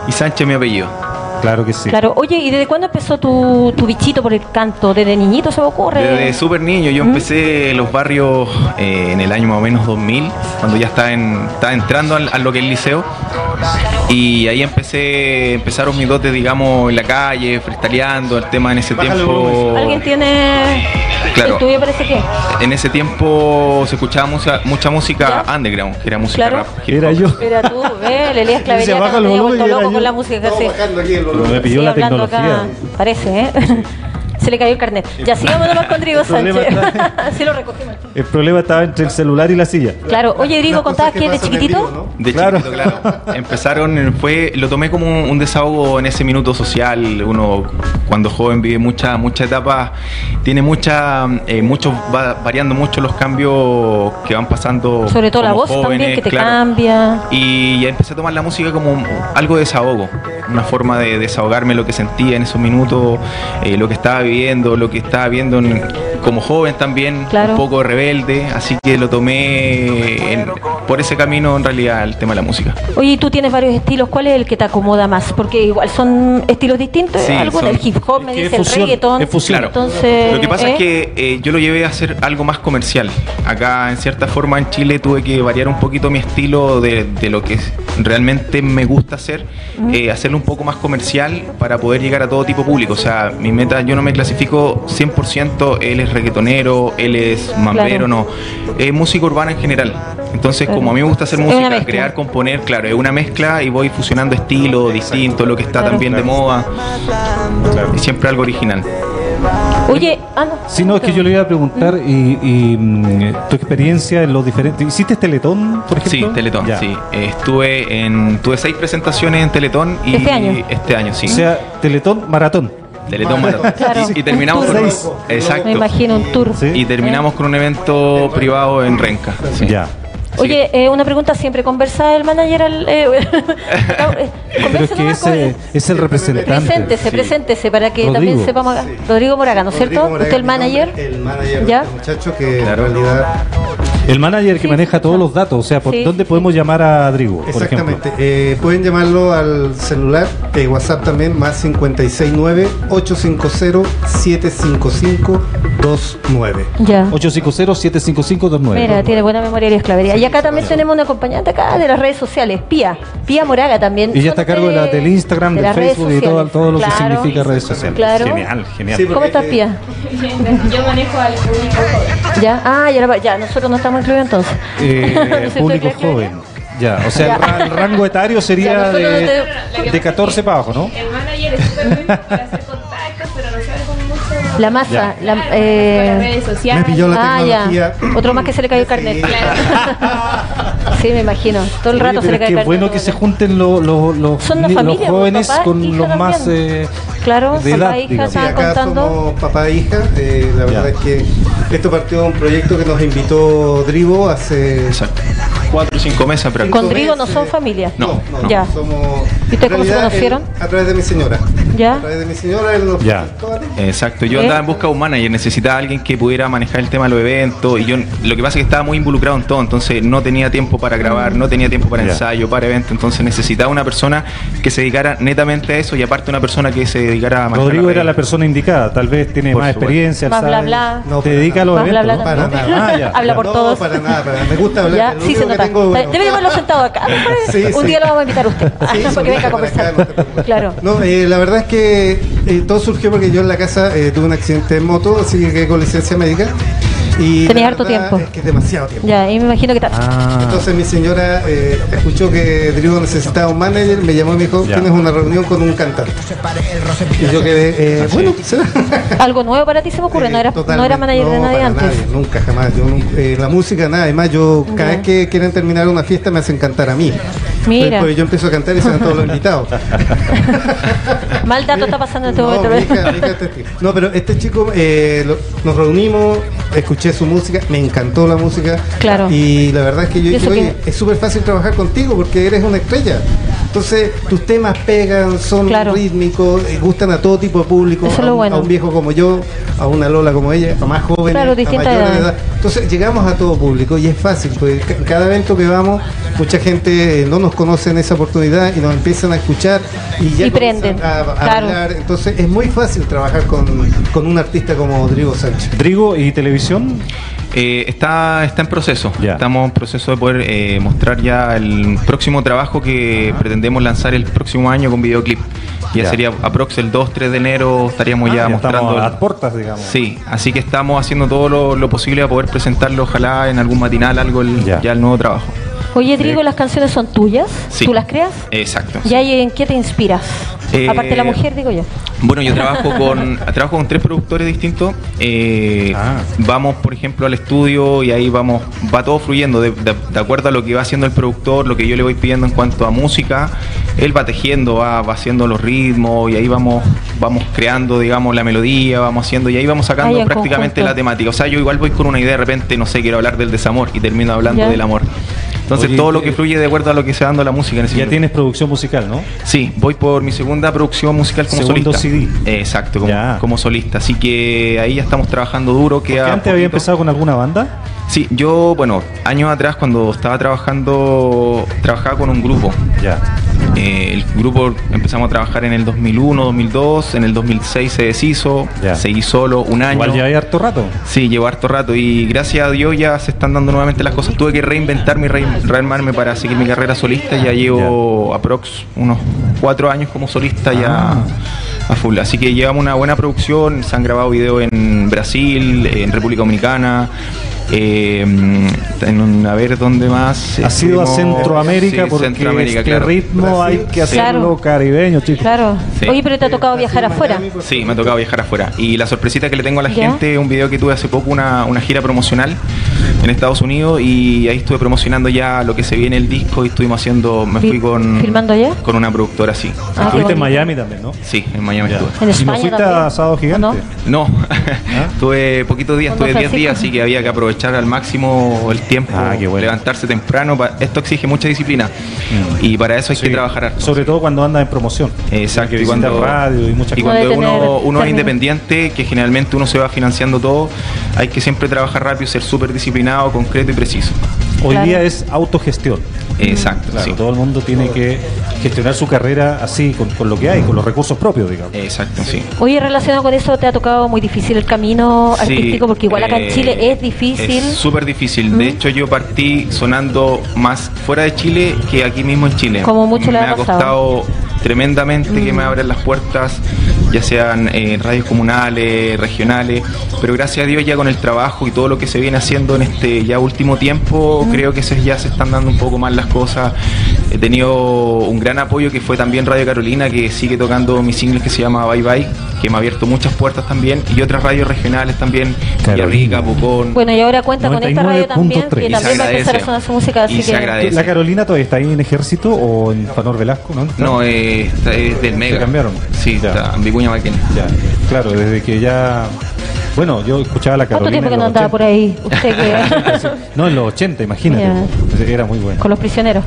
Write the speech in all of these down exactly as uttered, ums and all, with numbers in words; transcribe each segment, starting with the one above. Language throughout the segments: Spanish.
Y Sánchez mi apellido. Claro que sí. Claro. Oye, ¿y desde cuándo empezó tu, tu bichito por el canto? ¿Desde niñito se me ocurre? Desde súper niño. Yo ¿Mm? empecé en los barrios eh, en el año más o menos dos mil, cuando ya estaba, en, estaba entrando a, a lo que es el liceo. Y ahí empecé, empezaron mis dotes, digamos, en la calle, freestyleando, el tema en ese tiempo. ¿Alguien tiene...? Claro. ¿El tuyo parece qué? En ese tiempo se escuchaba mucha, mucha música ¿Ya? underground, que era música claro. rap. Era yo. Era tú, ¿ves? Le Elías Clavería, que me vuelto loco con la música que hace. Me pilló la tecnología. Acá, parece, ¿eh? Se le cayó el carnet. Ya sigamos nomás con Drigo Sánchez. Sí lo recogimos. El problema estaba entre el celular y la silla. Claro. Oye, Drigo, ¿contabas que de chiquitito? Vivo, ¿no? De claro. chiquitito, claro. Empezaron, fue, lo tomé como un, un desahogo en ese minuto social. Uno, cuando joven, vive muchas muchas etapas, tiene mucha, eh, muchos, va variando mucho los cambios que van pasando. Sobre todo la voz jóvenes, también, que te claro. cambia. Y ya empecé a tomar la música como un, algo de desahogo, una forma de desahogarme lo que sentía en esos minutos, eh, lo que estaba viviendo, lo que estaba viendo en, como joven también, claro. un poco rebelde, así que lo tomé en, por ese camino en realidad el tema de la música. Oye, tú tienes varios estilos, ¿cuál es el que te acomoda más? Porque igual son estilos distintos, sí, algo del hip hop, me dice, el reggaetón. Es fusión. Claro. Entonces, lo que pasa ¿eh? es que eh, yo lo llevé a hacer algo más comercial. Acá en cierta forma en Chile tuve que variar un poquito mi estilo de, de lo que realmente me gusta hacer, uh-huh. eh, hacerlo un poco más comercial para poder llegar a todo tipo de público. O sea, mi meta, yo no me clasifico cien por ciento, él es reggaetonero, él es mambero, claro. no. Es música urbana en general. Entonces, claro. como a mí me gusta hacer música, crear, componer, claro, es una mezcla y voy fusionando estilos distintos, lo que está claro. también claro. de moda. Claro. Y siempre algo original. Oye, ah, no. Sí, no, es que yo le iba a preguntar mm. y, y tu experiencia en los diferentes... ¿Hiciste Teletón, por ejemplo? Sí, Teletón, ya. sí. Eh, estuve en... Tuve seis presentaciones en Teletón y... ¿Este año? Este año, sí. O sea, Teletón Maratón. Teletón Maratón. Claro. Y, y terminamos con un, exacto. Me imagino un tour. ¿Sí? Y terminamos ¿Eh? con un evento privado en Renca. Sí. Ya. Oye, eh, una pregunta, ¿siempre conversa el manager? Al, eh, Pero es que ese es el representante. Preséntese, sí. preséntese para que Rodrigo. también sepamos. Sí. Rodrigo Moraga, ¿no es cierto? Moraga, ¿Usted el manager? El manager ¿Ya? del muchacho que claro. en realidad... El manager que sí, maneja todos los datos, o sea, ¿por sí, dónde sí. podemos llamar a Drigo? Exactamente, eh, pueden llamarlo al celular, eh, WhatsApp también, más cincuenta y seis nueve, ocho cinco cero, siete cinco cinco, dos nueve. Ya. ocho cinco cero, siete cinco cinco, dos nueve. Mira, tiene buena memoria y esclavería. Y acá también tenemos una acompañante acá de las redes sociales, Pía, Pía Moraga también. Y ella está a cargo de la, del Instagram, de del Facebook y todo, todo lo claro. que significa redes sociales. Claro. Genial, genial. Sí, ¿cómo estás, Pía? Yo manejo al público joven. Ya, ah, ya, ya, nosotros no estamos incluidos entonces. Eh, público joven. Ya, o sea, el, el rango etario sería de, de catorce para abajo, ¿no? El manager es súper bien para hacer contactos, pero no sabe con mucho... La masa, la, eh... con las redes sociales. Me pilló la ah, tecnología. Ya. Otro más que se le cayó el carnet. Sí, claro. Sí, me imagino. Todo el rato Oye, se le cae el carnet. Qué bueno que se junten lo, lo, lo, Son una los familia, jóvenes papá, con los más eh, claro, de papá edad, e hija digamos. Sí, estaban acá contando. somos papá e hija. Eh, la verdad Ya. es que esto partió de un proyecto que nos invitó Drigo hace... Exacto. Cuatro o cinco meses, pero Con Drigo no son familia. No, no, no. Ya. Somos... ¿Y ustedes cómo se conocieron? Él, a través de mi señora. ¿Ya? A través de mi señora, él nos Ya. Exacto, yo ¿Eh? andaba en busca de un manager, necesitaba a alguien que pudiera manejar el tema de los eventos y yo lo que pasa es que estaba muy involucrado en todo, entonces no tenía tiempo para grabar, no tenía tiempo para Ya. ensayo, para eventos, entonces necesitaba una persona que se dedicara netamente a eso y aparte una persona que se dedicara a manejar Rodrigo la era red. la persona indicada, tal vez tiene Por más supuesto. experiencia, Más sabe, bla bla. No, te para dedica a nada. los Más bla eventos, bla ¿no? Para también. nada. Ah, ya. Habla por no, todos. para nada, para nada. Me gusta hablar. Ya, lo sí único se que nota. tengo, bueno, Debe llevarlo sentado acá. Sí, Un sí. día lo vamos a invitar a usted Sí, para que venga a para acá, conversar. no te preocupes. Claro. No, eh, la verdad es que eh, todo surgió porque yo en la casa eh, tuve un accidente de moto, así que quedé con licencia médica. Y Tenía la harto verdad tiempo. Es que es demasiado tiempo. Ya, y me imagino que está. Ah, Entonces mi señora eh, escuchó que Drigo necesitaba un manager, me llamó y me dijo, Ya. tienes una reunión con un cantante. Y yo quedé, eh, bueno, será. Algo nuevo para ti se me ocurre, no era, no Totalmente. era manager de No, nadie para antes. nadie, nunca, jamás. Yo, nunca- eh, la música, nada. Además, yo cada Ya. vez que quieren terminar una fiesta me hacen cantar a mí. Mira. Pues yo empiezo a cantar y se van todos los invitados. Mal dato está pasando en este No, momento. mi hija- mi hija es testigo. No, pero este chico, eh, lo- nos reunimos, escuché su música, me encantó la música. Claro. Y la verdad es que yo ¿Y dije, eso oye, qué? es súper fácil trabajar contigo porque eres una estrella. Entonces, tus temas pegan, son Claro. rítmicos, eh, gustan a todo tipo de público, Eso es a lo un, bueno. a un viejo como yo, a una Lola como ella, a más jóvenes, Claro, a distintas mayores de edades. edad. Entonces, llegamos a todo público y es fácil, porque ca- cada evento que vamos, mucha gente eh, no nos conoce en esa oportunidad y nos empiezan a escuchar y ya Y prenden, comienzan a, a claro. hablar. Entonces, es muy fácil trabajar con, con un artista como Drigo Sánchez. Drigo, ¿y televisión? Eh, está, está en proceso. Ya. Estamos en proceso de poder eh, mostrar ya el próximo trabajo que pretendemos lanzar el próximo año con videoclip. Ya, Ya. sería aprox el dos tres de enero estaríamos Ah, ya, ya mostrando. estamos a las puertas, digamos. Sí, así que estamos haciendo todo lo, lo posible a poder presentarlo, ojalá en algún matinal, algo el, Ya. ya el nuevo trabajo. Oye, Drigo, ¿las canciones son tuyas? Sí. ¿Tú las creas? Exacto. ¿Y ahí en qué te inspiras? Eh, Aparte de la mujer, digo yo. Bueno, yo trabajo con trabajo con tres productores distintos. Eh, Ah. Vamos, por ejemplo, al estudio y ahí vamos, va todo fluyendo de, de- de acuerdo a lo que va haciendo el productor, lo que yo le voy pidiendo en cuanto a música. Él va tejiendo, va, va haciendo los ritmos y ahí vamos, vamos creando, digamos, la melodía, vamos haciendo y ahí vamos sacando Ahí en prácticamente conjunto. la temática. O sea, yo igual voy con una idea, de repente, no sé, quiero hablar del desamor y termino hablando Ya. del amor. Entonces, Oye, todo lo eh, que fluye de acuerdo a lo que se va dando la música en ese Ya minuto. tienes producción musical, ¿no? Sí, voy por mi segunda producción musical como Segundo solista. C D. Eh, Exacto, como, Ya. como solista. Así que ahí ya estamos trabajando duro. ¿Porque Queda antes había poquito. empezado con alguna banda? Sí, yo, bueno, años atrás cuando estaba trabajando, trabajaba con un grupo. Ya. Eh, el grupo empezamos a trabajar en el dos mil uno, dos mil dos, en el dos mil seis se deshizo, Ya. seguí solo un año. Igual ya hay harto rato. Sí, llevo harto rato y gracias a Dios ya se están dando nuevamente las cosas. Tuve que reinventarme y rein- rearmarme para seguir mi carrera solista. Ya llevo aprox unos cuatro años como solista ya Ah. a full. Así que llevamos una buena producción. Se han grabado videos en Brasil, en República Dominicana. Eh, en un- a ver dónde más. Ha sido a Estuvimos- Centroamérica sí, porque Centroamérica, este claro. ritmo hay que hacerlo Claro. caribeño, chicos. Claro. Sí. Oye, pero te ha tocado viajar afuera. Sí, me ha tocado viajar afuera. Y la sorpresita que le tengo a la ¿Ya? gente es un video que tuve hace poco, una, una gira promocional en Estados Unidos y ahí estuve promocionando ya lo que se viene el disco y estuvimos haciendo, me Fi- fui con, ¿filmando allá? con una productora así. Ah, qué Estuviste en bonito. Miami también, ¿no? Sí, en Miami Ya. estuve. En ¿Y España no fuiste también. a Sábado Gigante? ¿O no? No, tuve poquitos días, ¿O no, tuve diez Francisco? días, así que había que aprovechar al máximo el tiempo, Ah, qué bueno. levantarse temprano. pa- Esto exige mucha disciplina Mm. y para eso hay Sí. que trabajar harto. Sobre todo cuando andas en promoción. Exacto, Que y cuando, visitas radio y muchas y cosas. cuando Puede tener uno, uno es términos. independiente, que generalmente uno se va financiando todo, hay que siempre trabajar rápido, ser súper disciplinado, concreto y preciso. Hoy Claro. día es autogestión. Exacto, Claro, sí. todo el mundo tiene que gestionar su carrera así, con, con lo que hay, con los recursos propios, digamos. Exacto, sí. Oye, relacionado con eso, ¿te ha tocado muy difícil el camino Sí, artístico? Porque igual acá en eh, Chile es difícil. Es súper difícil. ¿Mm? De hecho, yo partí sonando más fuera de Chile que aquí mismo en Chile. Como mucho le me ha ha pasado. costado tremendamente que me abran las puertas, ya sean en radios comunales, regionales, pero gracias a Dios ya con el trabajo y todo lo que se viene haciendo en este ya último tiempo, creo que se, ya se están dando un poco más las cosas. He tenido un gran apoyo que fue también Radio Carolina, que sigue tocando mi single que se llama Bye Bye, que me ha abierto muchas puertas también, y otras radios regionales también, Carolina. Villarrica, Pucón. Bueno, y ahora cuenta con esta radio también, noventa y nueve punto tres. que Y se también va a empezar a agradece. sonar su música, así Y se que... agradece. ¿La Carolina todavía está ahí en Ejército o en Fanor Velasco? No, No, eh, está- es del Mega. ¿Se cambiaron? Sí, Ya. está en Vicuña Maquena. Ya, claro, desde que ya... Bueno, yo escuchaba la ¿Cuánto Carolina tiempo que en no los andaba por ochenta. ahí? Usted que... No, en los ochenta, imagínate. Era muy bueno. con los prisioneros.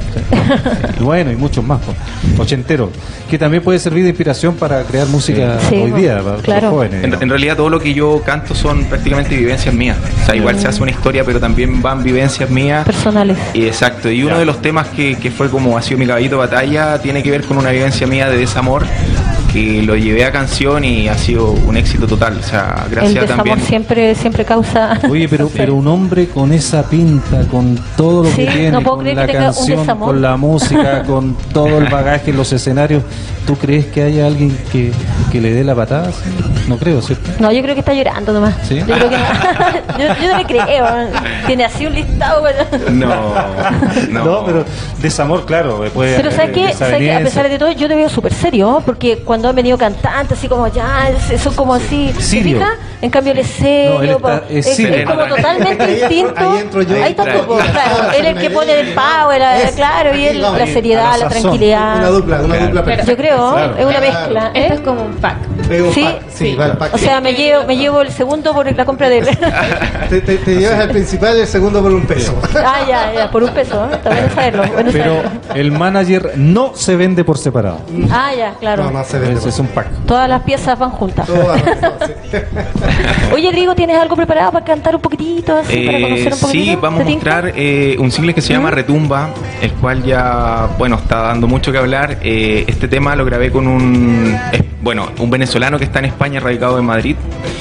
Y bueno, y muchos más, pues, ochenteros, que también puede servir de inspiración para crear música Sí, hoy pues, día para claro. los jóvenes. En, ¿no? en realidad todo lo que yo canto son prácticamente vivencias mías. O sea, igual se hace una historia, pero también van vivencias mías. Personales. Y exacto, y uno Ya. de los temas que, que fue como ha sido mi caballito de batalla tiene que ver con una vivencia mía de desamor, que lo llevé a canción y ha sido un éxito total. O sea, El gracias desamor también. siempre, siempre causa... Oye, pero, pero un hombre con esa pinta, con todo lo Sí, que tiene, no puedo con creer la que tenga un canción, desamor. con la música, con todo el bagaje en los escenarios, ¿tú crees que haya alguien que, que le dé la patada? Sí, no creo, ¿cierto? No, yo creo que está llorando nomás. ¿Sí? Yo creo que no. yo, yo no le creo. Tiene así un listado. Pero, No, no. No, pero desamor, claro, puede pero ¿sabes haber qué? ¿Sabes qué? A pesar de todo, yo te veo súper serio. Porque cuando han venido cantantes, así como ya, son como así. ¿Te Sirio. fijas? En cambio, él es serio. No, él está- po- es es, sirio. es como totalmente Ahí- distinto. ahí entro yo. Ahí está Ahí tu po, entra. claro. Él es el que pone el power, la- Es- claro, y él vamos, la seriedad, a la la sazón. tranquilidad. Una dupla, una Claro. dupla perfecta. Yo creo, Claro. es una Claro. mezcla. ¿eh? Esto es como un pack. Es un ¿Sí? pack, sí, Sí. va el pack. O sea, me llevo, me llevo el segundo por la compra de... te, te, te llevas el principal y el segundo por un peso. ah, ya, ya, por un peso, ¿eh? Está bueno saberlo. Bueno Pero saberlo. el manager no se vende por separado. Ah, ya, claro. No, no se ve. Es, es un pack. Todas las piezas van juntas. Todo va- todo, sí. Oye, Rigo, ¿tienes algo preparado para cantar un poquitito así, para Eh, conocer un poquitito? sí, vamos a ¿Te tinca? mostrar eh, un single que se llama Retumba, el cual ya, bueno, está dando mucho que hablar. Eh, este tema lo grabé con un, es- bueno, un venezolano que está en España, radicado en Madrid.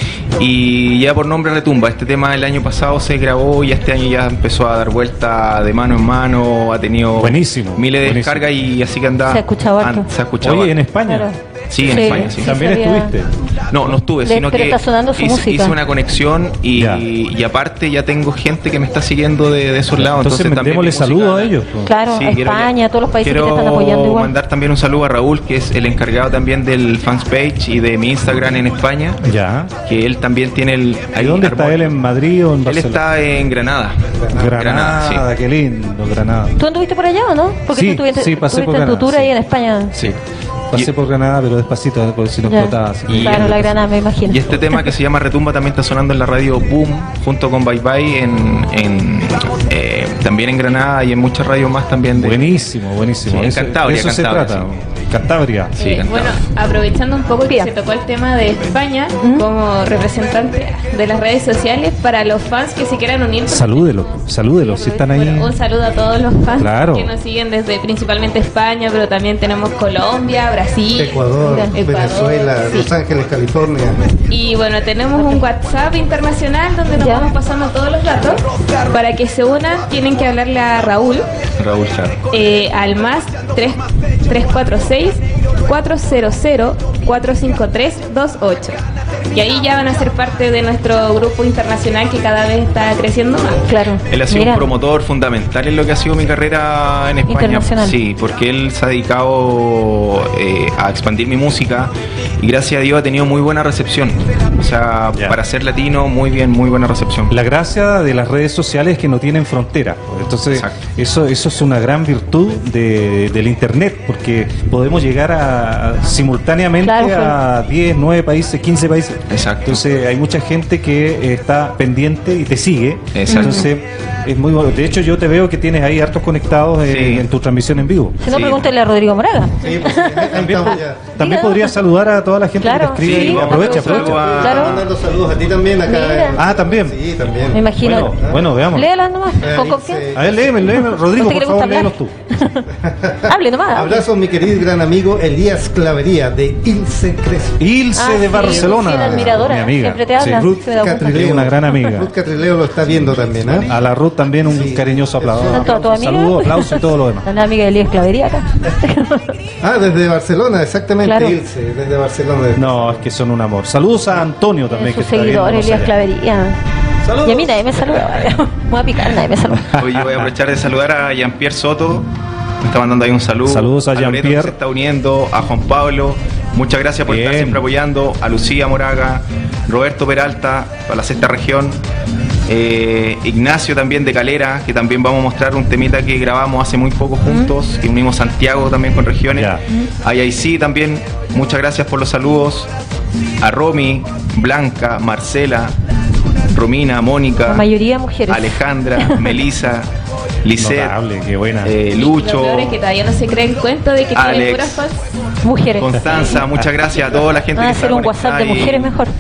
Y ya por nombre Retumba, este tema el año pasado se grabó y este año ya empezó a dar vuelta de mano en mano, ha tenido Buenísimo, miles de buenísimo. descargas y así que anda. Se ha escuchado harto. an- se ha escuchado Oye, en harto. España. Claro. Sí, en España, sí. También sabía. estuviste. No, no estuve, Le- sino pero que está sonando su hice, música. hice una conexión y, Ya. y aparte ya tengo gente que me está siguiendo de, de esos lados. Entonces, Entonces, también mandémosle mi música- saludos a ellos. pues. Claro, Sí, a quiero- España, a todos los países que te quiero están apoyando igual. mandar también un saludo a Raúl, que es el encargado también del fans page y de mi Instagram en España, Ya. que él también tiene el... ¿Y dónde está él? ¿En Madrid o en Él Barcelona? está en Granada. Granada, sí. qué lindo, Granada. ¿Tú anduviste por allá o no? Porque Sí, tú tuviste, sí, pasé por tuviste en tu Granada, tour sí. ahí en España. Sí. Pasé Y- por Granada, pero despacito, ¿eh? Porque si no Ya. explotaba. así. Y- Claro, la Granada, me imagino. Y este tema que se llama Retumba también está sonando en la radio Boom, junto con Bye Bye, en, en, eh, también en Granada y en muchas radios más también. De, Buenísimo, buenísimo. Sí, en Eso- Cantabria, de eso se Cantabria, trata. sí. Cantabria. Sí, Eh, Cantabria. bueno, aprovechando un poco que Bien. se tocó el tema de España como representante de las redes sociales para los fans que se quieran unir. Salúdelo, salúdelo, si están ahí. Bueno, un saludo a todos los fans Claro. que nos siguen desde principalmente España, pero también tenemos Colombia, Brasil, Ecuador, Ecuador, Venezuela, sí. Los Ángeles, California. Y bueno, tenemos un WhatsApp internacional donde nos Ya. vamos pasando todos los datos. Para que se unan, tienen que hablarle a Raúl Raúl Char. eh, al más tres cuatro seis, cuatro cero cero, cuatro cinco tres, dos ocho. Y ahí ya van a ser parte de nuestro grupo internacional que cada vez está creciendo más. Claro. Él ha sido Mira, un promotor fundamental en lo que ha sido mi carrera en España. Internacional. Sí, porque él se ha dedicado eh, a expandir mi música y gracias a Dios ha tenido muy buena recepción. O sea, Ya. para ser latino, muy bien, muy buena recepción. La gracia de las redes sociales es que no tienen fronteras. pues. Entonces, Exacto. eso eso es una gran virtud de, del Internet, porque podemos llegar a simultáneamente Claro, a diez, nueve países, quince países. Exacto. Entonces, hay mucha gente que eh, está pendiente y te sigue. Exacto. Entonces, es muy bueno. De hecho, yo te veo que tienes ahí hartos conectados eh, Sí. en tu transmisión en vivo. Si no, Sí. pregúntale a Rodrigo Moraga. Sí, pues, sí, ahí También, estamos ya. también Diga. podrías saludar a toda la gente Claro, que te escribe. sí, aprovecha, aprovecha. aprovecha. a- Claro. Mandando saludos a ti también acá. Mira. en- Ah, también. Sí, también. Me imagino. Bueno, bueno, veamos. Léalas nomás, Eh, con dice- confianza. A ver, léeme, léeme. Rodrigo, ¿Usted que por le favor, gusta léenos tú. Hable nomás. hable. Abrazos, mi querido y gran amigo Elías Clavería de Ilse Crespo. Ilse Ah, de sí, Barcelona. sí, admiradora, mi amiga. siempre te habla. Sí. Ruth se me da cuenta. Catrileo. Es una gran amiga. Ruth Catrileo lo está viendo también, ¿ah? A la Ruth también un Sí. cariñoso aplauso. ¿Tanto a tu amiga? Saludos, aplausos y todo lo demás. La amiga de Elías Clavería acá. Ah, desde Barcelona, exactamente, Claro. Ilse, desde Barcelona. No, es que son un amor. Saludos a Antonio también, que Sus está seguidores, viéndonos Elías allá. Clavería. Saludos. Y a mí nadie me saluda. Me voy a picar, nadie me saluda. Hoy voy a aprovechar de saludar a Jean-Pierre Soto. Me está mandando ahí un saludo. Saludos a Loreto, que Jean-Pierre. se está uniendo, a Juan Pablo. Muchas gracias por estar Bien. siempre apoyando. A Lucía Moraga, Roberto Peralta, para la sexta región. Eh, Ignacio también de Calera, que también vamos a mostrar un temita que grabamos hace muy poco juntos, que unimos Santiago también con regiones. Ya. A Yaicí también, muchas gracias por los saludos. A Romy, Blanca, Marcela, Romina, Mónica, La mayoría mujeres. Alejandra, Melisa, Lisette, Notable, qué buena. eh, Lo Lucho, peor es que todavía no se creen cuenta de que tienen Alex. puras fans. Mujeres. Constanza, muchas gracias a toda la gente Van a que está hacer un WhatsApp de conectada y- mujeres mejor.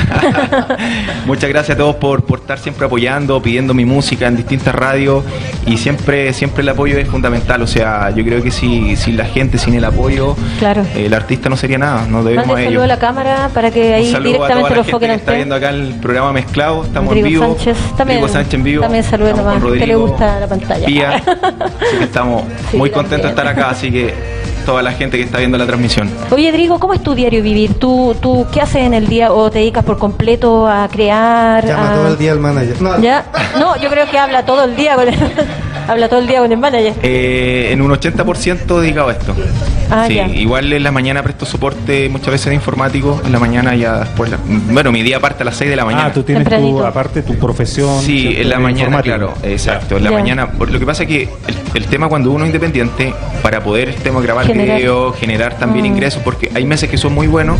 Muchas gracias a todos por, por estar siempre apoyando, pidiendo mi música en distintas radios y siempre siempre el apoyo es fundamental. O sea, yo creo que si, sin la gente, sin el apoyo, Claro. eh, el artista no sería nada. Nos debemos Mande a saludo ello. a la cámara para que Un ahí saludo a toda directamente la lo gente enfoquen que a está usted. viendo acá el programa mezclado. Estamos Rodrigo en vivo. Sánchez también, Rodrigo Sánchez en vivo. también salude Estamos nomás, con que le Rodrigo gusta la pantalla. Pía. Así que estamos Sí, muy también. contentos de estar acá. Así que toda la gente que está viendo la transmisión. Oye, Rodrigo, ¿cómo es tu diario vivir? ¿Tú, tú qué haces en el día o te dedicas por completo a crear? Llama a... todo el día al manager. No, ¿Ya? No, yo creo que habla todo el día con el, habla todo el día con el manager. Eh, en un ochenta por ciento dedicado a esto. Ah, sí, ya. igual en la mañana presto soporte muchas veces de informático, en la mañana ya después, la- bueno, mi día parte a las seis de la mañana. Ah, tú tienes tu, Tempranito. aparte tu profesión. Sí, ¿cierto? en la de mañana, informático. claro, exacto, en la Ya. mañana. Por- Lo que pasa es que el, el tema cuando uno es independiente, para poder tema, grabar Generar. video, generar también Mm. ingresos, porque hay meses que son muy buenos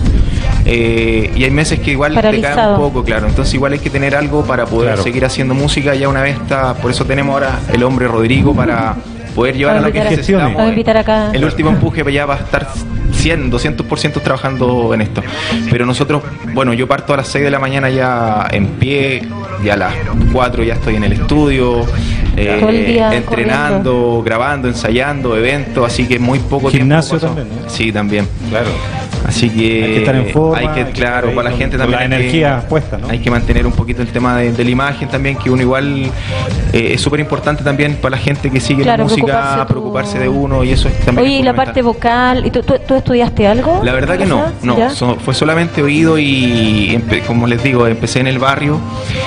eh, y hay meses que igual te caen Paralizado. un poco, claro. Entonces igual hay que tener algo para poder Claro. seguir haciendo música. Ya una vez está, por eso tenemos ahora el hombre Rodrigo para poder llevar a Vamos lo que a invitar a- necesitamos. vamos a invitar acá. El último empuje para allá va a estar cien, doscientos por ciento trabajando en esto. Pero nosotros, bueno, yo parto a las seis de la mañana ya en pie, ya a las cuatro ya estoy en el estudio, eh, Todo el día entrenando, grabando, ensayando, eventos, así que muy poco Gimnasio tiempo. paso. también, ¿no? Sí, también. Claro. Así que Hay que estar en forma, hay que, hay que claro, estar ahí para la con- gente con también la hay que- energía puesta, ¿no? hay que mantener un poquito el tema de, de la imagen también, que uno igual eh, es súper importante también para la gente que sigue Claro, la música, preocuparse tu- preocuparse de uno y eso es también. Oye, es ¿y la fundamental. parte vocal? ¿Y tú, tú, tú estudiaste algo? La verdad que no, no, ¿Ya? so- fue solamente oído y empe- como les digo, empecé en el barrio,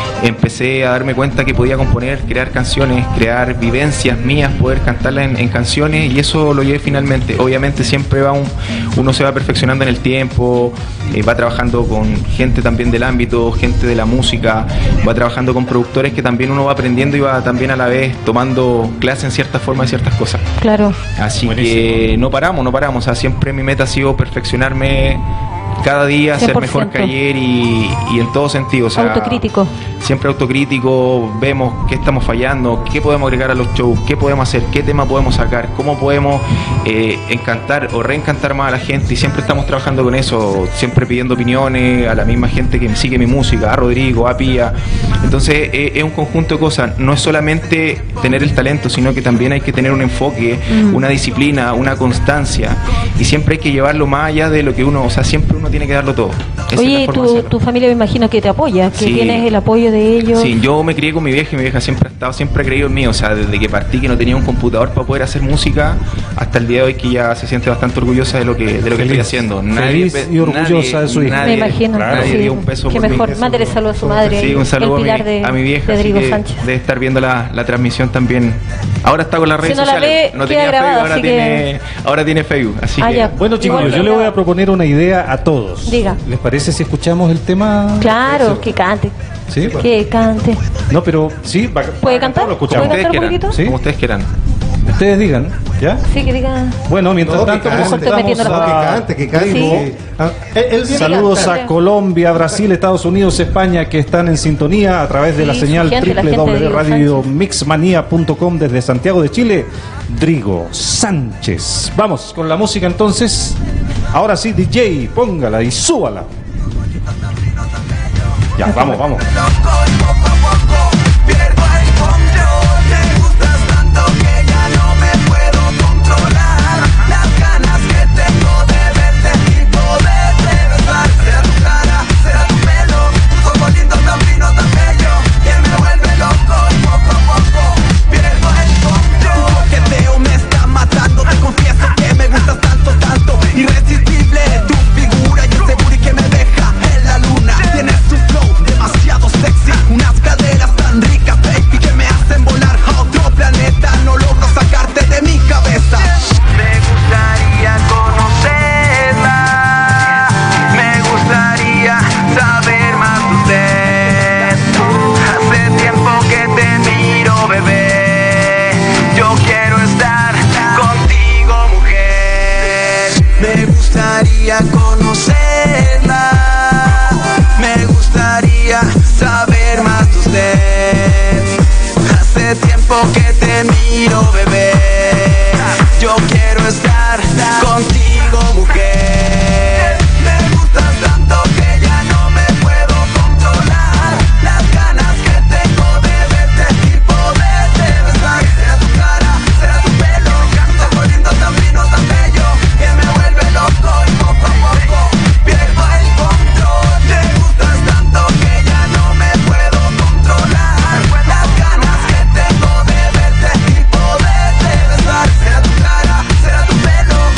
empecé a darme cuenta que podía componer, crear canciones, crear vivencias mías, poder cantarlas en, en canciones y eso lo llevé finalmente. Obviamente siempre va un, uno se va perfeccionando en el tiempo, eh, va trabajando con gente también del ámbito, gente de la música, va trabajando con productores que también uno va aprendiendo y va también a la vez tomando clases en cierta forma de ciertas cosas. Claro. Así Buenísimo. que no paramos, no paramos. O sea, siempre mi meta ha sido perfeccionarme cada día, ser cien por mejor que ciento. ayer y, y en todo sentido. O sea, Autocrítico. Siempre autocrítico, vemos qué estamos fallando, qué podemos agregar a los shows, qué podemos hacer, qué tema podemos sacar, cómo podemos eh, encantar o reencantar más a la gente y siempre estamos trabajando con eso, siempre pidiendo opiniones a la misma gente que sigue mi música, a Rodrigo, a Pía. Entonces eh, es un conjunto de cosas, no es solamente tener el talento, sino que también hay que tener un enfoque, Mm. una disciplina, una constancia y siempre hay que llevarlo más allá de lo que uno, o sea, siempre uno tiene que darlo todo. Esa es la Oye, forma de tu, hacerlo. tu familia me imagino que te apoya, que Sí. tienes el apoyo de ellos. Sí, yo me crié con mi vieja y mi vieja siempre ha estado, siempre ha creído en mí, o sea, desde que partí que no tenía un computador para poder hacer música, hasta el día de hoy que ya se siente bastante orgullosa de lo que, de lo que Feliz. estoy haciendo. Feliz pe- y orgullosa de su hija. Me imagino. Nadie sí. dio un peso Qué por mí. mejor. Mándale saludos a su madre. Sí, un saludo el a pilar mi, de, a mi vieja, de así Rodrigo que Sánchez. debe estar viendo la, la transmisión también. Ahora está con las redes no la sociales. ve, no queda tenía grabado, Facebook, ahora así tiene, ahora tiene Facebook. Así Ah, que, ya. Bueno, chicos, Igual yo le voy a grabado. proponer una idea a todos. Diga. ¿Les parece si escuchamos el tema? Claro, que cante. ¿Sí? Que cante. No, pero sí, va, ¿Puede va a cantar? Lo como escuchamos. ¿Puede ustedes cantar un quieran. poquito? Sí. Como ustedes quieran. Ustedes digan, ¿ya? Sí, que diga. Bueno, mientras No, que tanto cante. Estoy metiendo presentamos la Que a... cante, que cante. Sí. que- ah, él- él viene Saludos cantando. a Colombia, Brasil, Estados Unidos, España, que están en sintonía a través de la Sí, señal su gente, la gente de doble u doble u Drigo doble u punto radio Sánchez. mixmanía punto com desde Santiago de Chile. Drigo Sánchez. Vamos con la música entonces. Ahora sí, D J, póngala y súbala. Ya, vamos, vamos. Pierdo el control, me gustas tanto que ya no me puedo controlar. Las ganas que tengo de verte y poderte besar. Será tu cara, será tu pelo, tus ojos lindos tan finos, tan bellos, que me vuelve loco y poco a poco pierdo el control. Tu coqueteo me está matando, te confieso que me gustas tanto, tanto, irresistible tu figura y ese booty que me deja en la luna. Tienes tu flow demasiado sexy, unas caderas tan ricas, baby, que me hacen volar a otro planeta. No logro sacarte de mi cabeza. Me gustaría conocerla, me gustaría saber más de usted. Hace tiempo que te miro, bebé, yo quiero estar contigo, mujer. Me gustaría conocerla, me gustaría saber más de usted. Hace tiempo que te miro, bebé, yo quiero estar contigo, mujer. Me gustas tanto que ya no me puedo controlar. Las ganas que tengo de verte y poderte besar. Será tu cara, será tu pelo, tus ojos lindos tan finos, tan bellos, que me vuelve loco y poco a poco pierdo el control. Te gustas tanto que ya no me puedo controlar. Las ganas que tengo de verte y poderte besar. Será tu cara, será tu pelo,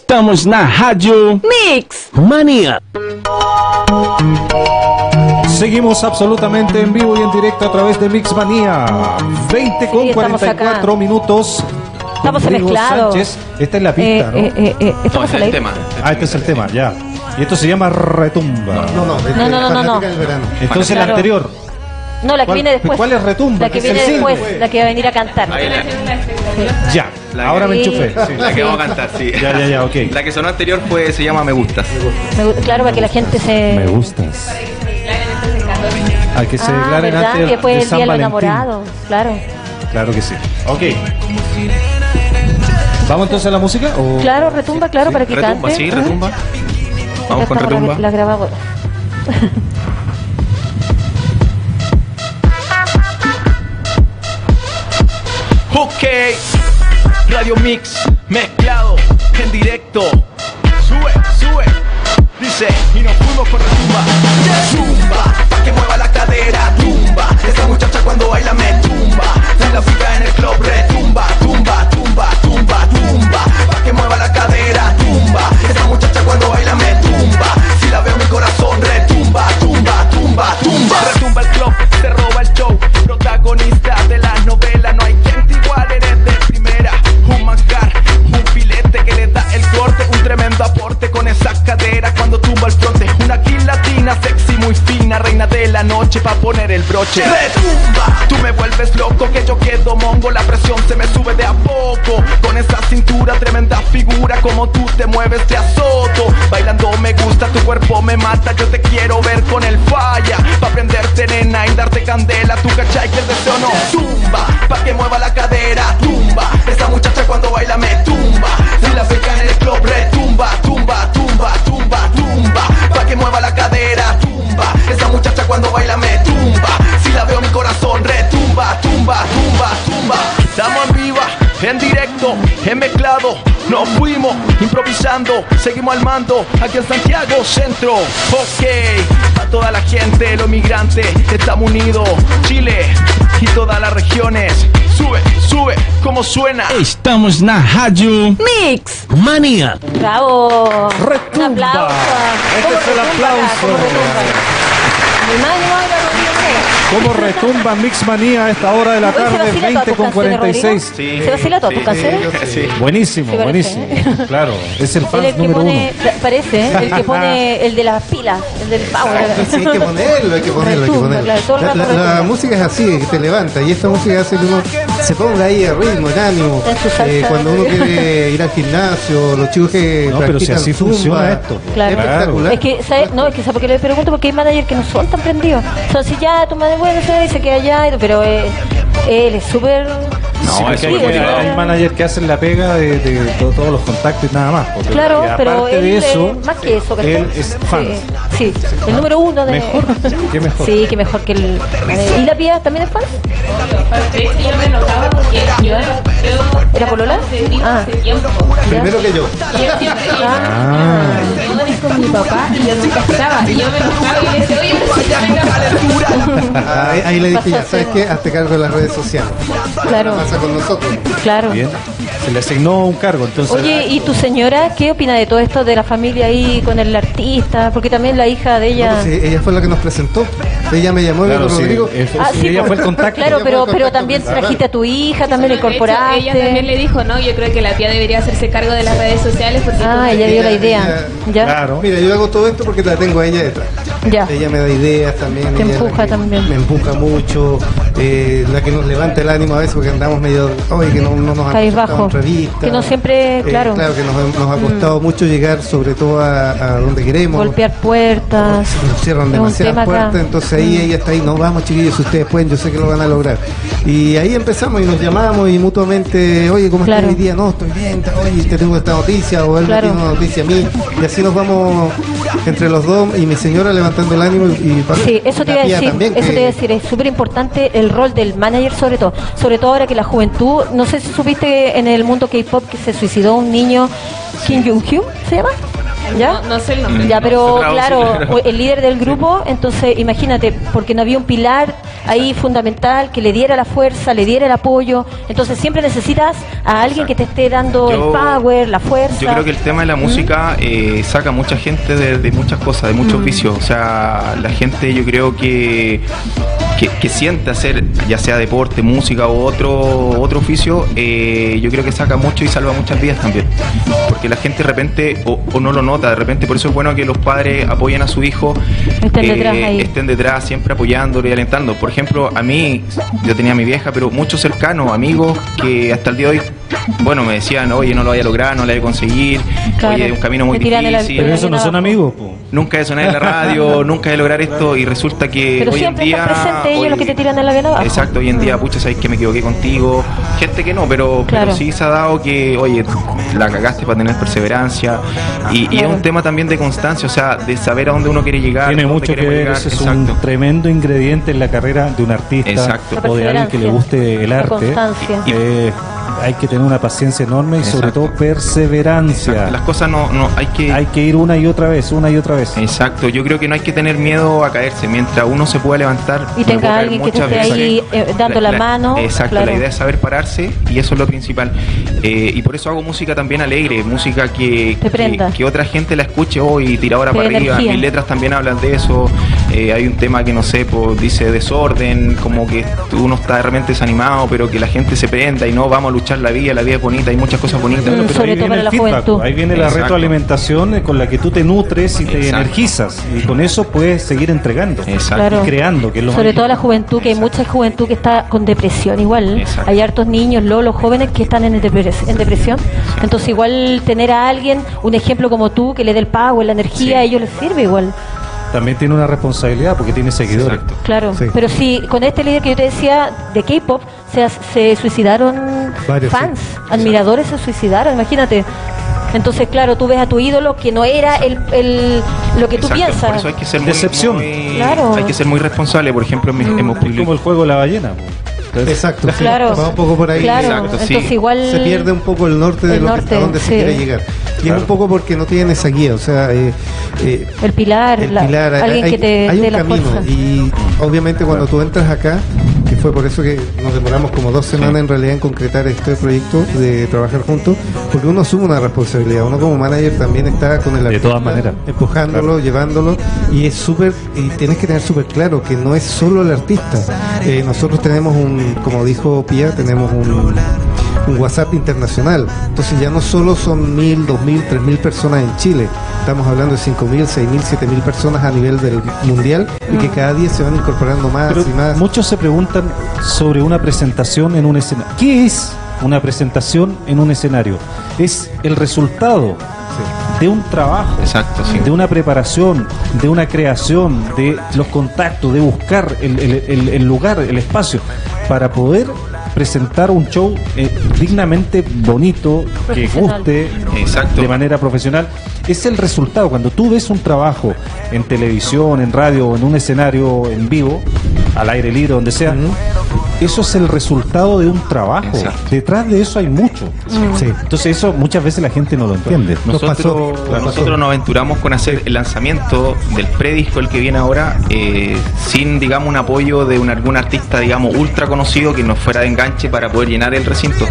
Estamos na Rádio Mix Mania. Seguimos absolutamente en vivo y en directo a través de Mixmanía. veinte con Sí, estamos cuarenta y cuatro acá. minutos. Estamos Rodrigo mezclados. Sánchez. Esta es la pista, Eh, ¿no? eh, eh, eh, No, estamos ese al es el aire. tema. Ah, este es el tema, ya. Y esto se llama Retumba. No, no, este No, no, no, no, no. Fanática del verano. Entonces Claro. la anterior. No, la que ¿Cuál- viene después. cuál es Retumba? La que Es viene el después, single. la que va a venir a cantar. Ahí la, Ya, La ahora me que- enchufé. sí, la que vamos a cantar, sí. Ya, ya, ya, ok. La que sonó anterior fue, se llama Me Gustas. Me gu- claro, para que la gente se... Me gustas. Al que se Ah, declaren ¿verdad? antes Que fue de el San día de los Valentín. enamorados. Claro. Claro que sí. Ok. ¿Vamos entonces a la música? ¿O? Claro, retumba, claro, para que Retumba, cante. sí, Ajá. retumba. Acá Vamos con estamos, retumba. La, la grabadora. Ok, Radio Mix, mezclado, en directo. Sube, sube. Dice, y nos fuimos con retumba. Tumba, pa' que mueva la cadera, tumba. Esa muchacha cuando baila me tumba. Si la pica en el club, retumba, tumba, tumba, tumba, tumba. Pa' que mueva la cadera, tumba. Esa muchacha cuando baila me tumba. Si la veo mi corazón, retumba, tumba, tumba, tumba. Retumba el club, se roba el show. Protagonista de la novela, no hay quien te igual, eres de primera. Un manjar, un filete que le da el corte, un tremendo aporte con esa cadera cuando tumba el fronte. Una kill latina, sexy, muy fina, reina de la noche pa' poner el broche. Retumba, tú me vuelves loco, que yo quedo mongo, la presión se me sube de a poco. Con esa cintura, tremenda figura, como tú te mueves te azoto. Bailando me gusta, tu cuerpo me mata, yo te quiero ver con el falla. Pa' prenderte nena y darte candela, tu cachai que el deseo no tumba. Pa' que mueva la cadera, tumba. Esa muchacha cuando baila me tumba. Si la beca en el club, retumba, tumba, tumba, tumba, tumba. Pa' que mueva la cadera, tumba. Esa muchacha cuando baila me tumba. Si la veo mi corazón, retumba, tumba, tumba, tumba. Estamos en viva, en directo, en mezclado. Nos fuimos improvisando, seguimos al mando aquí en Santiago Centro. Ok, a toda la gente, los migrantes, estamos unidos. Chile y todas las regiones. Sube, sube, como suena. Estamos na Rádio Mix. Mania. Bravo. Retumba. Un aplauso. Este ¿Cómo es el retumba acá? aplauso. ¿Cómo retumba? Ni más ni más, ¿Cómo retumba Mixmanía a esta hora de la Oye, ¿se tarde? vacila todas veinte tus con canciones, cuarenta y seis. Rodrigo? ¿Se vacila todas tus canciones? Sí. Buenísimo, Sí, parece, buenísimo. ¿eh? Claro, es el Él fan el que número pone, uno. parece, ¿eh? el que pone el de las pilas, el del power. Sí, hay que ponerlo, hay que ponerlo, hay que Retumba, ponerlo. claro, todo el La, rato la- la retumba. música es así, que te levanta, y esta música hace que uno se ponga ahí el ritmo, el ánimo. En su salsa. Eh, cuando uno quiere ir al gimnasio, los chicos que No, pero si practican así zumba, funciona esto. Claro. espectacular. Es que, ¿sabes? No, es que, ¿sabes por qué le pregunto? Porque hay managers que no son tan prendidos. Son así, ya, tu madre, bueno, se dice que allá, pero eh, él es súper... No, Sí, es que sí, hay, sí. hay managers que hacen la pega de, de to- todos los contactos y nada más. Porque Claro, aparte pero él de eso, es más que eso, ¿cachai? él es fan. Sí, sí, el número uno de... Mejor, qué mejor. Sí, que mejor que el... ¿Y la Pía también es fan? De hecho, yo me enojaba porque yo, yo ¿Era polola? Ah. hace tiempo. Primero que yo. Y yo siempre Ah. iba con mi papá y yo nunca estaba. Y yo me enojaba y le decía, oye, pero si ya venga. Ahí, ahí le dije, ya sabes qué, hazte cargo de las redes sociales. Claro, Pasa con nosotros. claro. Bien. Se le asignó un cargo, entonces. Oye, ¿y tu señora qué opina de todo esto de la familia ahí con el artista? Porque también la hija de No, ella... pues, sí, ella fue la que nos presentó. Ella me llamó y me Claro, dijo, sí, Rodrigo. él fue- Ah, sí, sí, ella pues, fue el contacto. Claro, Ella fue pero, el pero contacto también principal. trajiste a tu hija, también la De hecho, incorporaste. ella también le dijo, no, yo creo que la tía debería hacerse cargo de las redes sociales porque Ah, como ella que- dio la idea. ¿Ya? Claro. Mira, yo hago todo esto porque la tengo a ella detrás. Ya. Ella me da ideas también. Te ella es la empuja que también. Me empuja mucho. Eh, la que nos levanta el ánimo a veces porque andamos medio. Oye, que no, no nos han País presentado bajo. entrevistas. Que no siempre, Eh, claro. claro, que nos, nos ha costado mucho llegar, sobre todo a, a donde queremos. Golpear puertas. Nos cierran Es un demasiadas tema acá. puertas, entonces ahí ella está ahí, no vamos chiquillos, si ustedes pueden, yo sé que lo van a lograr. Y ahí empezamos y nos llamamos y mutuamente, oye, ¿cómo Claro. estás hoy día? No, estoy bien, oye, te tengo esta noticia, o él Claro. me tiene una noticia a mí, y así nos vamos entre los dos y mi señora levantando el ánimo y, y para- Sí, eso te iba a la tía decir, también, eso que- te iba a decir, es súper importante el rol del manager sobre todo, sobre todo ahora que la juventud, no sé si supiste en el mundo K-pop que se suicidó un niño, Kim Jong-hyun, ¿se llama? ¿Ya? No, no sé el nombre. Ya, pero Se traduce, claro, pero- el líder del grupo, entonces imagínate, porque no había un pilar ahí fundamental que le diera la fuerza, le diera el apoyo, entonces siempre necesitas a alguien que te esté dando Yo- el power, la fuerza. Yo creo que el tema de la música eh, saca mucha gente de, de muchas cosas, de muchos vicios. O sea, la gente yo creo que, que, que siente hacer, ya sea deporte, música o otro otro oficio, eh, yo creo que saca mucho y salva muchas vidas también. Porque la gente de repente, o, o no lo nota, de repente, por eso es bueno que los padres apoyen a su hijo, Estén detrás ahí. estén detrás, siempre apoyándolo y alentando. Por ejemplo, a mí, yo tenía a mi vieja, pero muchos cercanos, amigos, que hasta el día de hoy, bueno, me decían, oye, no lo vaya a lograr, no lo vaya a conseguir, Claro. oye, es un camino muy Te tiran el- difícil. Pero eso no son amigos, po. Nunca he sonado en la radio, nunca he lograr esto y resulta que Pero hoy en siempre día... están presentes ellos hoy- los que te tiran el avión abajo. Exacto, hoy en día, pucha, sabes que me equivoqué contigo. Gente que no, pero, Claro. pero sí se ha dado que, oye, la cagaste para tener perseverancia. Y, y es Claro. un tema también de constancia, o sea, de saber a dónde uno quiere llegar. Tiene dónde mucho que queremos ver, llegar. ese es Exacto. un tremendo ingrediente en la carrera de un artista Exacto. o de alguien que le guste el La arte. constancia. Eh, hay que tener una paciencia enorme y sobre Exacto. todo perseverancia. Exacto. Las cosas no, no hay que... Hay que ir una y otra vez, una y otra vez. Exacto, yo creo que no hay que tener miedo a caerse, mientras uno se pueda levantar. Y me tenga puedo caer alguien que te muchas esté veces. ahí, eh, dando la mano, Exacto, claro. la idea es saber pararse y eso es lo principal. Eh, y por eso hago música también alegre, música que, Te prenda. que, que otra gente la escuche hoy, tiradora Te para dé arriba. energía. Mis letras también hablan de eso. Eh, hay un tema que no sé, pues, dice desorden, como que uno está de repente desanimado, pero que la gente se prenda y no, vamos a luchar la vida, la vida es bonita, hay muchas cosas bonitas. Mm, Pero sobre ahí todo viene para el la feedback, juventud. ahí viene la Exacto. retroalimentación eh, con la que tú te nutres y te Exacto. energizas y con eso puedes seguir entregando Exacto. Claro. y creando, que es lo Sobre más todo la importante. juventud, que hay mucha juventud que está con depresión igual. Exacto. Hay hartos niños, lolos, jóvenes que están en, depres- en depresión. Entonces igual tener a alguien, un ejemplo como tú, que le dé el power, la energía, Sí. a ellos les sirve igual. También tiene una responsabilidad porque tiene seguidores. Exacto. Claro. Sí. Pero si con este líder que yo te decía de K-pop se, se suicidaron Varios, fans, sí. admiradores se suicidaron, imagínate. Entonces, claro, tú ves a tu ídolo que no era el, el lo que tú Exacto, piensas. por eso hay que ser muy, Decepción. muy- Claro. hay que ser muy responsable. Por ejemplo, hemos hemos Es como el juego de la ballena. po. Entonces, Exacto, sí, Claro. va un poco por ahí. Claro, Exacto, sí. entonces igual Se pierde un poco el norte de el lo que- norte, a dónde sí. se quiere llegar. Y Claro. es un poco porque no tienen esa guía, o sea, eh, eh, el pilar, el la- pilar, hay- alguien hay, que te hay dé un la camino fuerza. y obviamente cuando tú entras acá, que fue por eso que nos demoramos como dos semanas en realidad en concretar este proyecto de trabajar juntos, porque uno asume una responsabilidad, uno como manager también está con el De artista, todas maneras. empujándolo, llevándolo y es súper, y tienes que tener súper claro que no es solo el artista. Eh, nosotros tenemos un, como dijo Pía, tenemos un un WhatsApp internacional. Entonces ya no solo son mil, dos mil, tres mil personas en Chile. Estamos hablando de cinco mil, seis mil, siete mil personas a nivel del mundial y que cada día se van incorporando más Pero y más. muchos se preguntan sobre una presentación en un escenario. ¿Qué es una presentación en un escenario? Es el resultado de un trabajo, Exacto, sí. de una preparación, de una creación, de los contactos, de buscar el, el- el- el lugar, el espacio, para poder presentar un show eh, dignamente bonito, que Profesional. guste, Exacto. de manera profesional. Es el resultado. Cuando tú ves un trabajo en televisión, en radio o en un escenario en vivo, al aire libre, donde sea, eso es el resultado de un trabajo. Exacto. Detrás de eso hay mucho. Sí. Entonces eso muchas veces la gente no lo entiende. Nos Nosotros, pasó, nos pasó. nosotros nos aventuramos con hacer el lanzamiento del predisco, el que viene ahora, eh, sin, digamos, un apoyo de un, algún artista, digamos, ultra conocido que nos fuera de enganche para poder llenar el recinto.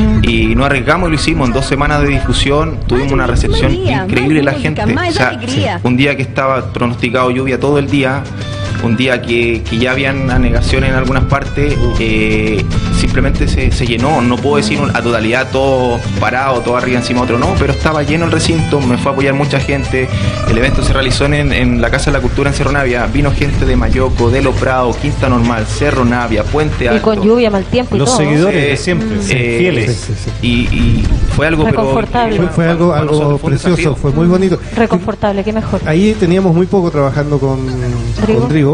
Y nos arriesgamos y lo hicimos en dos semanas de difusión. Tuvimos una recepción increíble de la gente. O sea, un día que estaba pronosticado lluvia todo el día, un día que, que ya habían anegaciones en algunas partes, eh, simplemente se, se llenó. No puedo decir un- a totalidad todo parado, todo arriba encima de otro, no, pero estaba lleno el recinto, me fue a apoyar mucha gente. El evento se realizó en, en la Casa de la Cultura en Cerro Navia. Vino gente de Mayoco, de Lo Prado, Quinta Normal, Cerro Navia, Puente Y Alto. con lluvia, mal tiempo y Los todo. seguidores de Eh, siempre, sí, eh, fieles. Sí, sí, sí. Y, y fue algo pero, Reconfortable. Fue, fue algo, para algo nosotros fue un precioso, desafío. fue muy bonito. Reconfortable, qué mejor. Ahí teníamos muy poco trabajando con ¿Drigo? con Drigo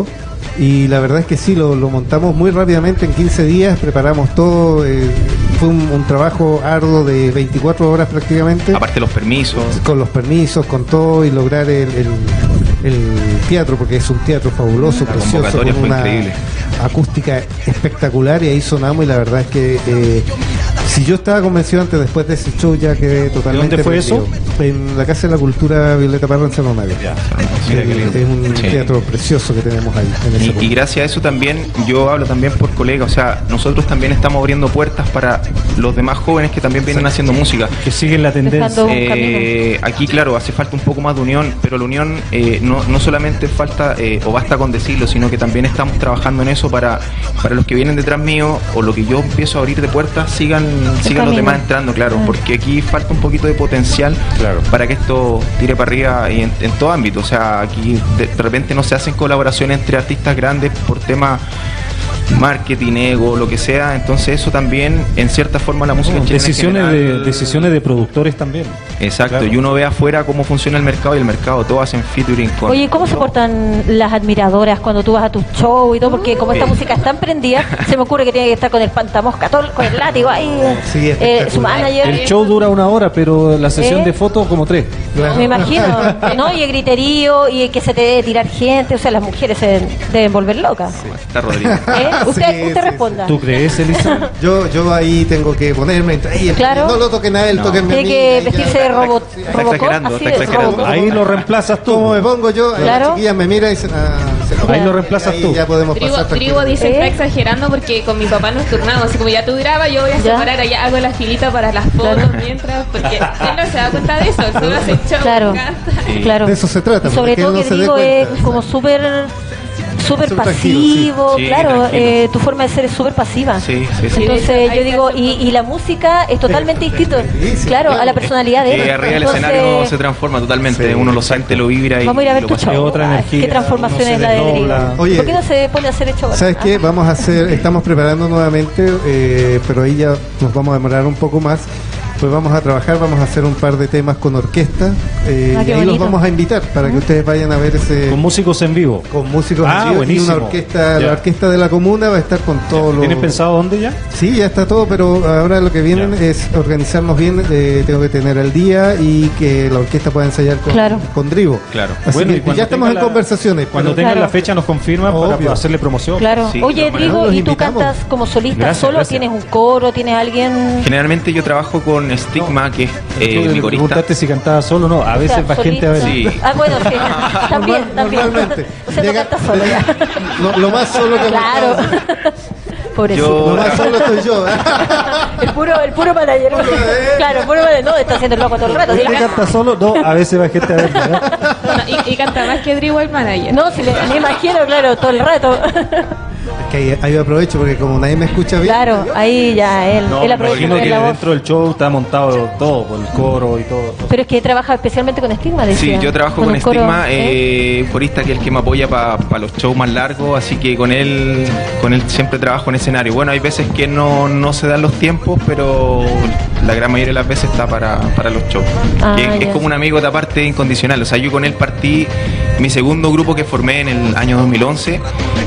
y la verdad es que sí, lo, lo montamos muy rápidamente en quince días, preparamos todo, eh, fue un, un trabajo arduo de veinticuatro horas prácticamente, Aparte de los permisos. con los permisos, con todo y lograr el, el, el teatro, porque es un teatro fabuloso, La precioso, convocatoria con fue una increíble. acústica espectacular y ahí sonamos y la verdad es que eh, Si yo estaba convencido antes, después de ese show ya quedé totalmente ¿Dónde fue perdido. En la Casa de la Cultura Violeta Parra en San Omar. Mira qué lindo. Es un Sí. teatro precioso que tenemos ahí. En ese Y, y punto. gracias a eso también, yo hablo también por colegas, o sea, nosotros también estamos abriendo puertas para los demás jóvenes que también vienen haciendo música. Que siguen la tendencia. Dejando- un Eh, aquí, claro, hace falta un poco más de unión, pero la unión eh, no, no solamente falta eh, o basta con decirlo, sino que también estamos trabajando en eso para, para los que vienen detrás mío o lo que yo empiezo a abrir de puertas, sigan, sigan los camino. demás entrando, claro, Ah. porque aquí falta un poquito de potencial Claro. para que esto tire para arriba y en, en todo ámbito. O sea, aquí de, de repente no se hacen colaboraciones entre artistas grandes por temas marketing, ego, lo que sea, entonces eso también en cierta forma la música chilena en Decisiones general- de, decisiones de productores también. Exacto, Claro. y uno ve afuera cómo funciona el mercado y el mercado todos hacen featuring con... Oye, ¿cómo se portan las admiradoras cuando tú vas a tu show y todo? Porque como esta Eh. música es tan prendida, se me ocurre que tiene que estar con el pantamosca, todo, con el látigo ahí. Sí, eh, espectacular. su manager. El show dura una hora, pero la sesión ¿Eh? de fotos como tres. Me imagino, ¿no? Y el griterío y que se te debe tirar gente, o sea, las mujeres se deben volver locas. Está Rodrigo. ¿Eh? Usted, Sí, usted sí, responda. ¿Tú crees, Elisa? Yo, yo ahí tengo que ponerme entre ahí, Claro. no lo toquen a él, No. toquenme a Tiene mí. que ahí ya- vestirse de robot, Sí, Está Robocop, exagerando, así está de exagerando. Robocop. Ahí lo reemplazas tú. ¿Cómo me pongo yo? Ahí Claro. Las chiquillas me miran y dicen, ah, se Ahí lo reemplazas ahí tú. Ya podemos Trigo, pasar Trigo tranquilamente. dice ¿Eh? está exagerando porque con mi papá nos turnamos. Así como ya tú grabas, yo voy a Ya. separar allá, hago la filita para las fotos Claro. mientras. Porque él no se da cuenta de eso, él solo hace show. Claro, canta. Sí. claro. De eso se trata, Y sobre porque todo él no que se dé digo es cuenta. como súper súper Súper pasivo, tranquilo, sí. Sí, claro, tranquilo. eh, tu forma de ser es súper pasiva. Sí, sí, sí. Entonces Sí, yo digo, y, y la música es totalmente distinto, sí, claro, claro. a la personalidad de él. Eh, arriba del Entonces, escenario se transforma totalmente, Sí, uno lo siente, lo vibra y vamos a ir a ver lo tu pasa. show. otra Ay, energía, qué transformación uno se es la de Drigo. desdobla. Oye, ¿Por qué no se pone a hacer hecho? ¿Sabes Ah, qué? Vamos a hacer, estamos preparando nuevamente, eh, pero ahí ya nos vamos a demorar un poco más. Pues vamos a trabajar, vamos a hacer un par de temas con orquesta eh, Ah, y qué ahí los bonito. vamos a invitar para que ustedes vayan a ver ese Con músicos en vivo. con músicos Ah, en vivo y buenísimo. una orquesta, Ya. la orquesta de la comuna va a estar con todos los. ¿Tienes pensado dónde ya? Sí, ya está todo, pero ahora lo que viene Ya. es organizarnos bien. eh, tengo que tener el día y que la orquesta pueda ensayar con, Claro. con Drigo. Claro. Así Bueno, y que cuando ya estamos tenga en la- conversaciones. Cuando pero- tengan Claro. la fecha nos confirman para Obvio. hacerle promoción. Claro. Sí, Oye, de todas Drigo, maneras. ¿y tú Los invitamos. cantas como solista Gracias, solo? gracias. ¿Tienes un coro? ¿Tienes alguien? Generalmente yo trabajo con Stigma, que es eh, mi Me corista. preguntaste si cantaba solo o no. A O veces sea, va gente a ver. solista. Sí. Ah, bueno, sí. También, Normal- también. Normalmente. O sea, no Llega- cantas solo ya. lo, lo más solo que Claro. Pobrecito. Yo- Lo más solo estoy yo. ¿eh? El puro, el puro manager. Claro, el puro manager. No, está haciendo el loco todo el rato. ¿Usted canta solo? No, a veces va gente a ver. ¿verdad? Bueno, y, y canta más que Drigo el manager. No, si le, me imagino, claro, todo el rato. Es que ahí, ahí aprovecho porque como nadie me escucha bien. Claro, ahí ya él, No, él me aprovecha imagino de que la voz. dentro del show está montado todo, con el coro y todo. Pero es que trabaja especialmente con Estigma, decía. Sí, yo trabajo con, un coro, Stigma, ¿eh? eh, un corista que es el que me apoya para los shows más largos, así que con él con él siempre trabajo en escenario. Bueno, hay veces que no, no se dan los tiempos, pero la gran mayoría de las veces está para, para los shows. Ah, que es, ya. es como un amigo de aparte incondicional. O sea, yo con él partí mi segundo grupo que formé en el año dos mil once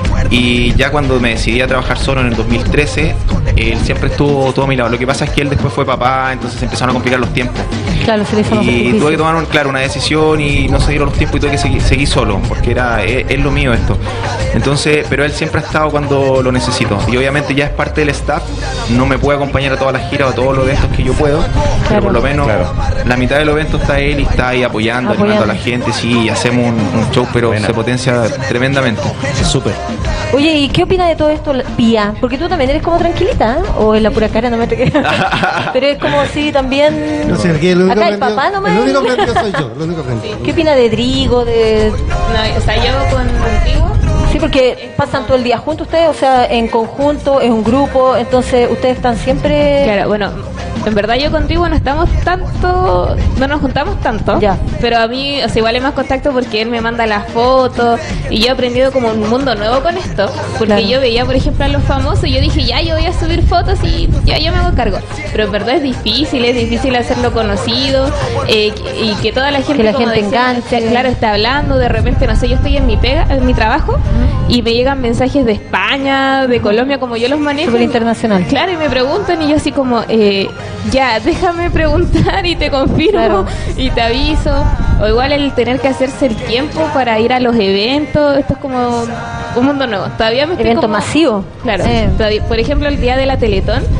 y ya cuando me decidí a trabajar solo en el dos mil trece, él siempre estuvo todo a mi lado. Lo que pasa es que él después fue papá, entonces se empezaron a complicar los tiempos. Claro, se le hizo más Y difícil. tuve que tomar, un- claro, una decisión y no se dieron los tiempos y tuve que seguir, seguir solo, porque era es, es lo mío esto. Entonces, pero él siempre ha estado cuando lo necesito. Y obviamente ya es parte del staff, no me puede acompañar a todas las giras o a todos los eventos que yo puedo, pero Claro. por lo menos Claro. la mitad del evento está él y está ahí apoyando, Apoyando. animando a la gente, sí, y hacemos un, un show, pero Buena. se potencia tremendamente. Súper. Oye, ¿y qué opina de todo esto, Pía? Porque tú también eres como tranquilita, ¿eh? O en la pura cara, no me te Pero es como si también... No sé, aquí el único Acá el prendido- papá nomás. el único prendido soy yo, el único prendido. ¿Qué opina de Drigo, de...? No, o sea, yo con Drigo. Sí, porque pasan todo el día juntos ustedes, o sea, en conjunto, es un grupo, entonces ustedes están siempre... Claro, bueno, en verdad yo contigo no estamos tanto, no nos juntamos tanto, Ya. pero a mí, o sea, igual hay más contacto porque él me manda las fotos y yo he aprendido como un mundo nuevo con esto, porque Claro. yo veía, por ejemplo, a los famosos y yo dije, ya, yo voy a subir fotos y ya yo me hago cargo, pero en verdad es difícil, es difícil hacerlo conocido eh, y que toda la gente, Que la como gente decía, enganche. claro, está hablando, de repente, no sé, yo estoy en mi pega, en mi trabajo y me llegan mensajes de España, de Colombia, como yo los manejo. Súper internacional. Claro, y me preguntan y yo así como, eh, ya, déjame preguntar y te confirmo Claro. y te aviso. O igual el tener que hacerse el tiempo para ir a los eventos, esto es como un mundo nuevo. Todavía me estoy Evento como- masivo. Claro, Eh. todavía- por ejemplo, el día de la Teletón,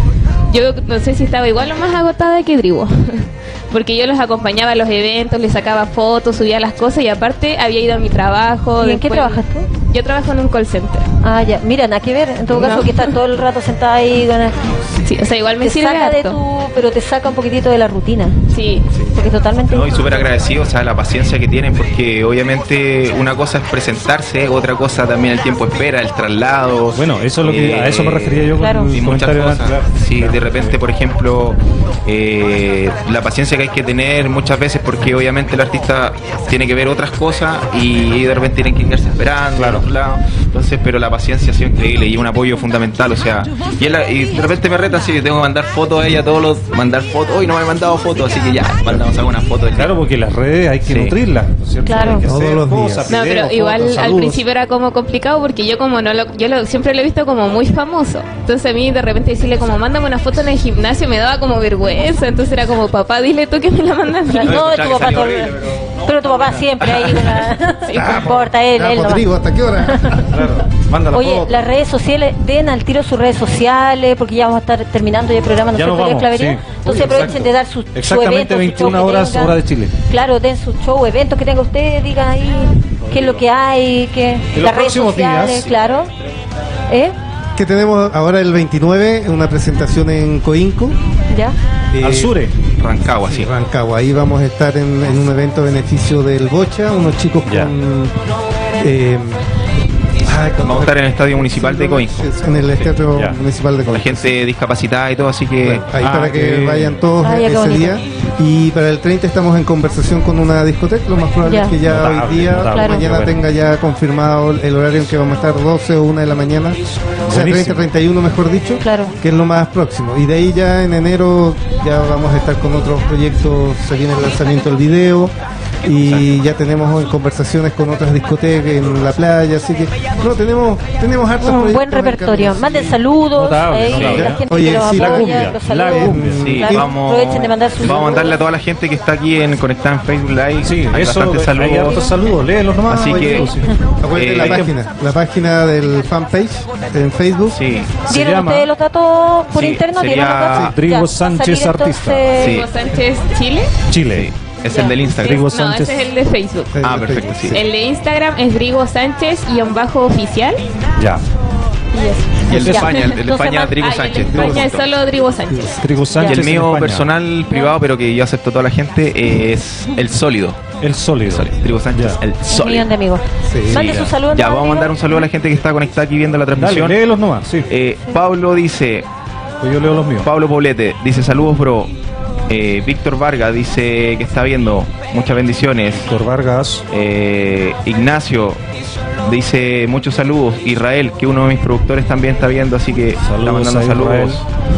yo no sé si estaba igual o más agotada que Drigo. Porque yo los acompañaba a los eventos, les sacaba fotos, subía las cosas y aparte había ido a mi trabajo. ¿Y en qué trabajas tú? Yo trabajo en un call center. Ah, ya. Mira, nada que ver. En todo No. caso, que estás todo el rato sentada ahí. Con el- Sí, o sea, igual me te sirve saca de harto. tu, pero te saca un poquitito de la rutina. Sí. Porque es totalmente. No, y súper agradecido, o sea, la paciencia que tienen, porque obviamente una cosa es presentarse, otra cosa también el tiempo de espera, el traslado. Bueno, eso es lo que, eh, a eso me refería yo con claro. el y muchas comentario de cosas. antes. Sí, de repente, por ejemplo, eh, la paciencia que hay que tener muchas veces, porque obviamente el artista tiene que ver otras cosas y de repente tienen que quedarse esperando, Claro. al otro lado. Entonces, pero la paciencia ha sido increíble y un apoyo fundamental, o sea, y, él, y de repente me reta así, tengo que mandar fotos a ella todos los, mandar fotos, hoy no me he mandado fotos, así que ya, mandamos algunas fotos. Claro, porque las redes hay que Sí. nutrirlas, ¿no es cierto? Claro. Hay que Todos hacer los días. cosas, No, videos, pero igual fotos, al saludos. principio era como complicado porque yo como no lo, yo lo, siempre lo he visto como muy famoso. Entonces a mí de repente decirle como mándame una foto en el gimnasio me daba como vergüenza. Entonces era como papá, dile tú que me la mandas a mí. No, escuchaba tu que papá salió todo- horrible, pero... tu papá siempre ahí con la... Sí, no importa, él, Ya, él no va. Rodrigo, ¿hasta qué hora? Claro, manda la Oye, foto. las redes sociales, den al tiro sus redes sociales, porque ya vamos a estar terminando ya el programa, ¿no Ya sé, nos Julián vamos, Clavería? sí. Entonces Uy, aprovechen exacto. de dar su, su Exactamente evento, su veintiuna show que horas, tenga. hora de Chile. Claro, den su show, eventos que tenga usted, diga ahí qué es lo que hay, qué, los las redes próximos sociales, días. claro. ¿Eh? Que tenemos ahora el veintinueve, una presentación en Coinco. ¿Ya? eh, Al sur. Rancagua, sí. Rancagua. Ahí vamos a estar en, en un evento a beneficio del Bocha, unos chicos Ya. con... eh, ay, con- Vamos a estar en el Estadio Municipal de Coinco. En el Estadio Ya. Municipal de Con Coinco. la gente discapacitada y todo, así que Ahí Ah, para qué que bien. vayan todos Ah, ya, qué ese bonito. día. Y para el treinta estamos en conversación con una discoteca. Lo más probable Ya. es que ya Notable, hoy día, notable, Claro. mañana qué bueno. tenga ya confirmado el horario en que vamos a estar doce o una de la mañana. O sea, Buenísimo. treinta, treinta y uno mejor dicho. Claro. Que es lo más próximo. Y de ahí ya en enero ya vamos a estar con otros proyectos. Se viene el lanzamiento del video. Y ya tenemos conversaciones con otras discotecas en la playa. Así que no, tenemos, tenemos hartos Un proyectos buen en repertorio. camino. Manden saludos, Notable, ahí, notable. la gente Oye, que los sí, la apoya, cumbia, los la saludos. cumbia. sí, Claro, vamos, aprovechen de mandar sus vamos a saludos. mandarle a toda la gente que está aquí en conectada en Facebook Live. Sí, hay eso, bastantes hay saludos. hartos saludos, léelos nomás. Así que- Sí. Acuérdense Eh, la hay que- página, la página del fanpage en Facebook. Sí. Se ¿Dieron llama- ustedes los datos por Sí, interno? sería- ¿Dieron los datos? Rodrigo Ya, va a Sánchez, salir artista. entonces- Sí. Hugo Sánchez Chile. Chile. Es Ya. el del Instagram. Rodrigo No, Sánchez. ese es el de Facebook. Eh, Ah, de perfecto, Facebook, sí. El de Instagram es Drigo Sánchez guión bajo oficial. Ya. Y eso. Y el de Ya. España, el de Entonces, España, man- Drigo Ah, y el de Sánchez. España es solo Drigo Sánchez. Trigo Y Sánchez. el mío en España. personal, privado, pero que yo acepto a toda la gente, es el sólido. El sólido. Sólido. Trigo Sánchez, Ya. el Un millón sólido. de amigos. Sí. Mande Sí, su ya. saludo. Ya, ¿no, vamos a mandar amigo? un saludo a la gente que está conectada aquí viendo la Dale, transmisión. léelos nomás, sí. Eh, Pablo dice, Pues yo leo los míos. Pablo Poblete, dice saludos, bro. Eh, Víctor Vargas dice que está viendo, muchas bendiciones. Víctor Vargas. Eh, Ignacio dice muchos saludos. Israel, que uno de mis productores también está viendo, así que está Saludos mandando a saludos.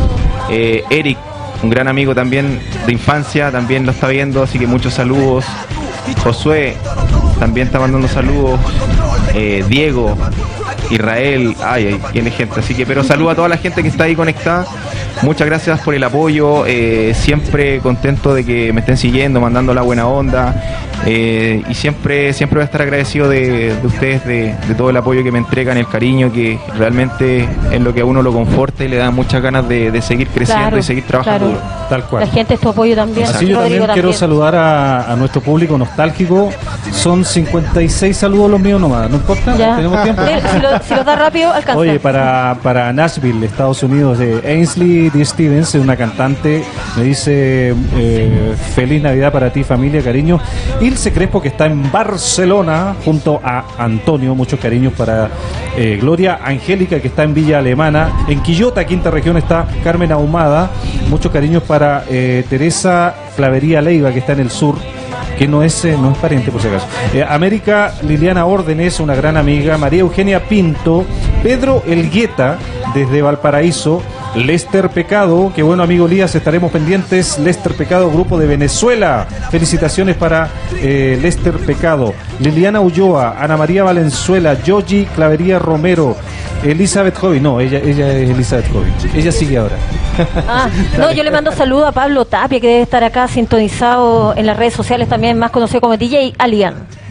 Eh, Eric, un gran amigo también de infancia, también lo está viendo, así que muchos saludos. Josué también está mandando saludos. Eh, Diego, Israel, ay, ay, tiene gente, así que, pero saludo a toda la gente que está ahí conectada. Muchas gracias por el apoyo, eh, siempre contento de que me estén siguiendo, mandando la buena onda, eh, y siempre siempre voy a estar agradecido de, de ustedes, de, de todo el apoyo que me entregan, el cariño, que realmente es lo que a uno lo conforta y le da muchas ganas de, de seguir creciendo Claro, y seguir trabajando claro. duro. Tal cual. La gente es tu apoyo también. Así yo Rodrigo también quiero saludar a, a nuestro público nostálgico. Son cincuenta y seis saludos los míos nomás, ¿no importa? Ya. Tenemos tiempo. Eh, Si lo, si lo da rápido, alcanza. Oye, para, para Nashville, Estados Unidos, de Ainsley D. Stevens, una cantante, me dice eh, feliz Navidad para ti, familia, cariño. Ilse Crespo, que está en Barcelona, junto a Antonio, muchos cariños para eh, Gloria Angélica, que está en Villa Alemana. En Quillota, quinta región, está Carmen Ahumada, muchos cariños para eh, Teresa Clavería Leiva, que está en el sur, que no es, eh, no es pariente por si acaso. Eh, América Liliana Órdenes, una gran amiga. María Eugenia Pinto. Pedro Elgueta, desde Valparaíso. Lester Pecado, que bueno, amigo Elías, estaremos pendientes. Lester Pecado, grupo de Venezuela. Felicitaciones para eh, Lester Pecado. Liliana Ulloa, Ana María Valenzuela, Yogi Clavería Romero, Elizabeth Jovi. No, ella, ella es Elizabeth Jovi. Ella sigue ahora. Ah, no, yo le mando saludo a Pablo Tapia, que debe estar acá sintonizado en las redes sociales también, más conocido como D J Alian.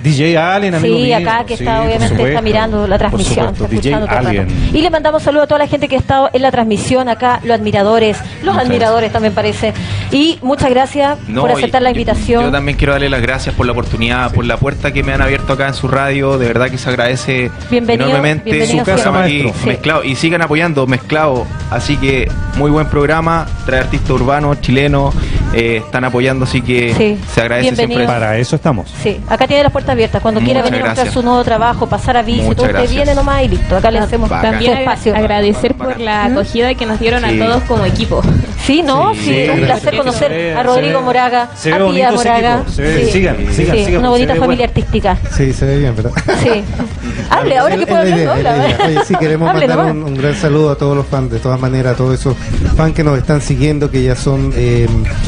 D J Alien, amigo Sí, mío. acá que Sí, está por obviamente está supuesto. mirando la transmisión, Por supuesto, está escuchando D J todo el rato. Alien. Y le mandamos saludos a toda la gente que ha estado en la transmisión acá, los admiradores, los Muchas admiradores también parece. Y muchas gracias No, por aceptar y- la yo- invitación. Yo, también quiero darle las gracias por la oportunidad, por la puerta que me han abierto acá en su radio. De verdad que se agradece Bienvenido, enormemente. bienvenido Su casa, Programa aquí, maestro. Sí. Mezclado. Y sigan apoyando Mezclado. Así que muy buen programa. Trae artistas urbanos, chilenos. eh, están apoyando, así que Sí. se agradece Bienvenido. siempre. Para eso estamos. Sí, acá tiene las puertas abiertas. Cuando quiera Muchas venir a mostrar gracias. su nuevo trabajo, pasar a visita, Muchas usted gracias. viene nomás y listo. Acá le hacemos Bacán. También su espacio. agradecer por la acogida que nos dieron Sí. a todos como equipo. Sí, ¿no? Sí, Sí, sí, un gracias. placer conocer Se ve- a Rodrigo se ve- Moraga, se ve a Pía bonito ese Moraga. equipo. Se ve- Sí. sigan, Sí, sigan, sigan, una se bonita ve familia bueno. artística. Sí, se ve bien, ¿verdad? Sí. Hable, ahora que Es- puedo es la hablar, idea, ¿no? es la idea. Oye, sí, queremos Hable mandar nomás. un, un gran saludo a todos los fans, de todas maneras, a todos esos fans que nos están siguiendo, que ya son eh,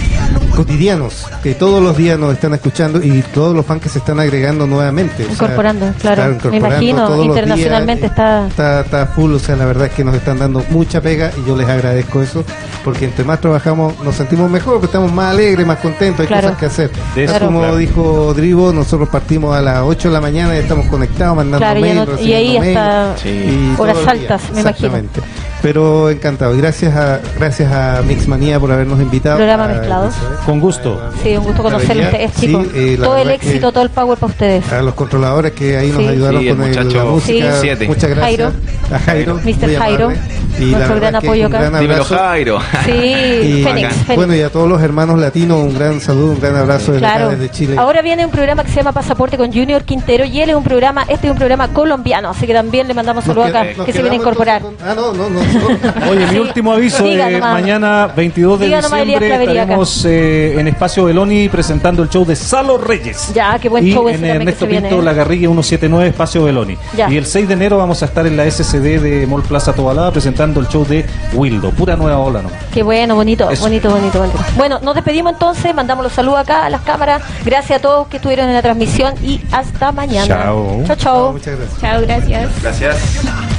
cotidianos, que todos los días nos están escuchando y todos los fans que se están agregando nuevamente. o sea, Incorporando, claro. Me incorporando imagino, todos los internacionalmente días, está- está... Está full, o sea, la verdad es que nos están dando mucha pega y yo les agradezco eso, porque entre más trabajamos nos sentimos mejor, porque estamos más alegres, más contentos, hay Claro. cosas que hacer. De eso, Tal como claro. dijo Drivo, nosotros partimos a las ocho de la mañana y estamos conectados, mandando Claro, ya mail, no- y ahí recibiendo mail. hasta Sí. Y horas todo el día, altas, me imagino. exactamente. Pero encantado. Y gracias a gracias a Mixmanía por habernos invitado. Programa a- Mezclado. Con gusto. Sí, un gusto conocerlo a Venía, ustedes, chicos. sí, eh, la todo el verdad que- éxito, todo el power para ustedes. A los controladores que ahí nos Sí. ayudaron Sí, el con el- la muchacho música. siete. Muchas gracias. Jairo. A Jairo. mister muy Jairo, amable. Y la nuestro verdad gran que apoyo un acá. gran Dímelo, abrazo. Jairo. Sí, Y, Fénix, Fénix. bueno, y a todos los hermanos latinos, un gran saludo, un gran abrazo desde Claro. acá, desde Chile. Ahora viene un programa que se llama Pasaporte con Junior Quintero y él es un programa, este es un programa colombiano, así que también le mandamos Nos saludos queda- acá, nos que se viene a quedamos incorporar. entonces con- Ah, no, no, no. no. Oye, mi Sí. último aviso, Diga eh, nomás. mañana veintidós de Diga nomás, Elías diciembre Clavería acá. estaremos eh, en Espacio Beloni presentando el show de Salo Reyes. Ya, qué buen y show ese en también que Ernesto se viene, Pinto, ¿eh? La Garriga ciento setenta y nueve, Espacio Beloni. Ya. Y el seis de enero vamos a estar en la S C D de Mall Plaza Tobalaba presentando el show de Wildo, pura nueva ola nomás. Qué bueno, bonito, Eso. bonito, bonito, bonito. Bueno, nos despedimos entonces, mandamos los saludos acá a las cámaras. Gracias a todos que estuvieron en la transmisión y hasta mañana. Chao. Chao, chao. Muchas gracias. Chao, gracias. Gracias.